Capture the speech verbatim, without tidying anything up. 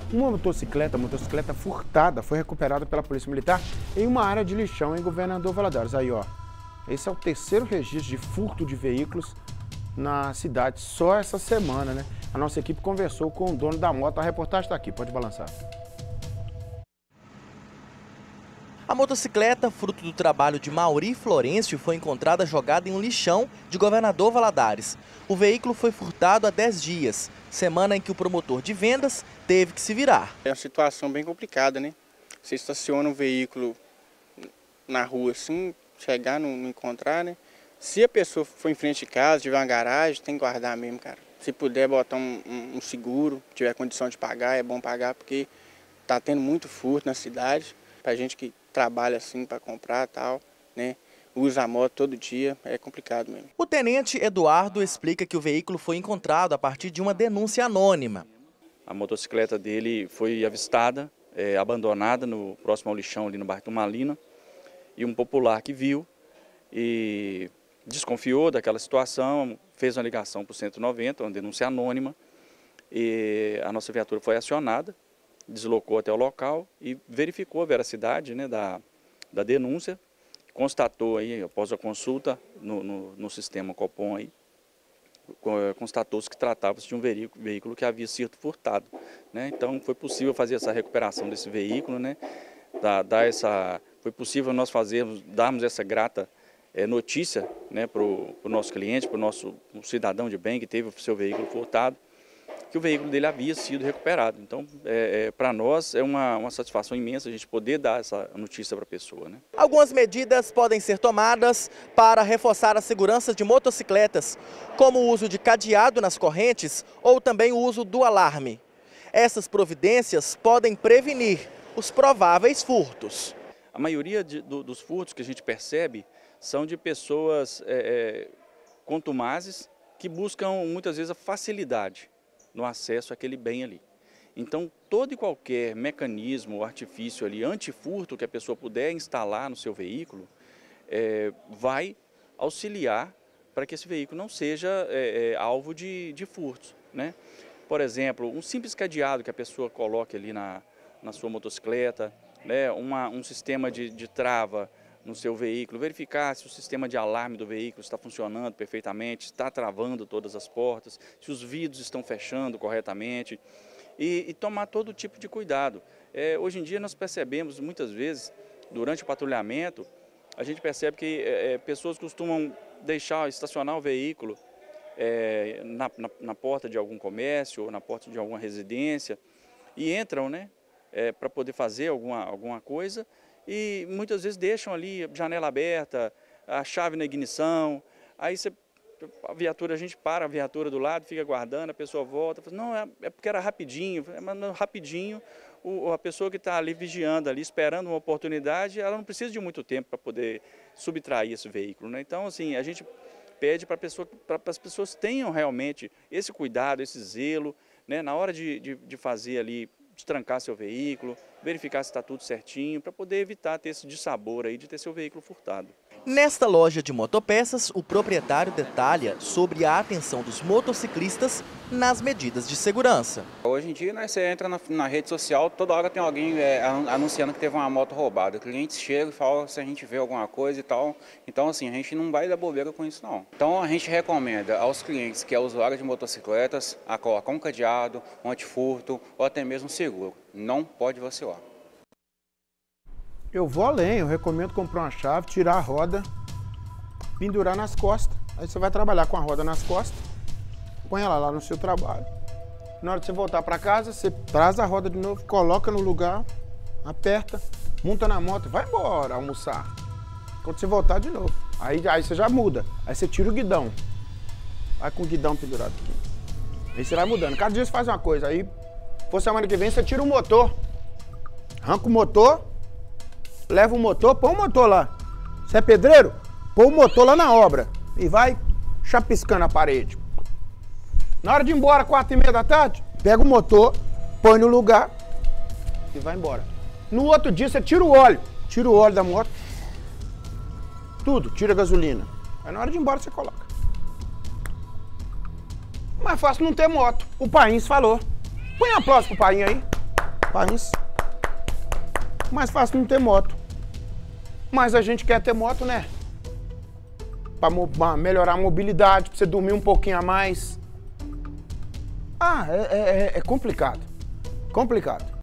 Uma motocicleta, motocicleta furtada, foi recuperada pela Polícia Militar em uma área de lixão em Governador Valadares. Aí, ó, esse é o terceiro registro de furto de veículos na cidade, só essa semana, né? A nossa equipe conversou com o dono da moto, a reportagem está aqui, pode balançar. A motocicleta, fruto do trabalho de Mauri Florencio, foi encontrada jogada em um lixão de Governador Valadares. O veículo foi furtado há dez dias, semana em que o promotor de vendas teve que se virar. É uma situação bem complicada, né? Você estaciona um veículo na rua assim, chegar, não, não encontrar, né? Se a pessoa for em frente de casa, tiver uma garagem, tem que guardar mesmo, cara. Se puder botar um, um, um seguro, tiver condição de pagar, é bom pagar, porque tá tendo muito furto na cidade. Pra gente que trabalha assim para comprar e tal, né? Usa a moto todo dia, é complicado mesmo. O tenente Eduardo explica que o veículo foi encontrado a partir de uma denúncia anônima. A motocicleta dele foi avistada, é, abandonada no próximo ao lixão ali no bairro Tumalina, e um popular que viu e desconfiou daquela situação, fez uma ligação para o cento e noventa, uma denúncia anônima, e a nossa viatura foi acionada, deslocou até o local e verificou a veracidade, né, da, da denúncia, constatou aí, após a consulta no, no, no sistema Copom, aí, constatou-se que tratava-se de um veículo, veículo que havia sido furtado, né? Então foi possível fazer essa recuperação desse veículo, né? Da, dar essa, foi possível nós fazermos, darmos essa grata é, notícia, né, para o nosso cliente, para o nosso um cidadão de bem que teve o seu veículo furtado, que o veículo dele havia sido recuperado. Então, é, é, para nós, é uma, uma satisfação imensa a gente poder dar essa notícia para a pessoa, né? Algumas medidas podem ser tomadas para reforçar a segurança de motocicletas, como o uso de cadeado nas correntes ou também o uso do alarme. Essas providências podem prevenir os prováveis furtos. A maioria de, do, dos furtos que a gente percebe são de pessoas é, é, contumazes que buscam muitas vezes a facilidade no acesso àquele bem ali. Então, todo e qualquer mecanismo ou artifício ali antifurto que a pessoa puder instalar no seu veículo é, vai auxiliar para que esse veículo não seja é, é, alvo de, de furtos, né? Por exemplo, um simples cadeado que a pessoa coloque ali na, na sua motocicleta, né? Uma, um sistema de, de trava no seu veículo, verificar se o sistema de alarme do veículo está funcionando perfeitamente, está travando todas as portas, se os vidros estão fechando corretamente e, e tomar todo tipo de cuidado. É, hoje em dia nós percebemos muitas vezes, durante o patrulhamento, a gente percebe que é, pessoas costumam deixar, estacionar o veículo é, na, na, na porta de algum comércio ou na porta de alguma residência e entram, né, é, para poder fazer alguma, alguma coisa, e muitas vezes deixam ali a janela aberta, a chave na ignição, aí você, a viatura, a gente para a viatura do lado, fica aguardando, a pessoa volta, fala, não, é, é porque era rapidinho, mas não, rapidinho, o, a pessoa que está ali vigiando, ali esperando uma oportunidade, ela não precisa de muito tempo para poder subtrair esse veículo, né? Então, assim, a gente pede para pessoa, as pessoas tenham realmente esse cuidado, esse zelo, né, na hora de, de, de fazer ali, de trancar seu veículo, verificar se está tudo certinho, para poder evitar ter esse dissabor aí de ter seu veículo furtado. Nesta loja de motopeças, o proprietário detalha sobre a atenção dos motociclistas nas medidas de segurança. Hoje em dia, né, você entra na, na rede social, toda hora tem alguém é, anunciando que teve uma moto roubada. O cliente chega e fala se a gente vê alguma coisa e tal. Então, assim, a gente não vai dar bobeira com isso, não. Então, a gente recomenda aos clientes que é usuário de motocicletas a colocar um cadeado, um antifurto ou até mesmo seguro. Não pode vacilar. Eu vou além, eu recomendo comprar uma chave, tirar a roda, pendurar nas costas. Aí você vai trabalhar com a roda nas costas, põe ela lá no seu trabalho. Na hora de você voltar para casa, você traz a roda de novo, coloca no lugar, aperta, monta na moto, vai embora almoçar. Quando você voltar de novo, aí, aí você já muda. Aí você tira o guidão, vai com o guidão pendurado aqui. Aí você vai mudando. Cada dia você faz uma coisa, aí, for semana que vem, você tira o motor, arranca o motor, leva o motor, põe o motor lá. Você é pedreiro? Põe o motor lá na obra. E vai chapiscando a parede. Na hora de ir embora, quatro e meia da tarde, pega o motor, põe no lugar e vai embora. No outro dia, você tira o óleo. Tira o óleo da moto. Tudo, tira a gasolina. Aí na hora de ir embora, você coloca. Mais fácil não ter moto. O Painho falou. Põe um aplauso pro Painho aí. País. Mais fácil não ter moto. Mas a gente quer ter moto, né? Para melhorar a mobilidade, para você dormir um pouquinho a mais. Ah, é, é, é complicado. Complicado.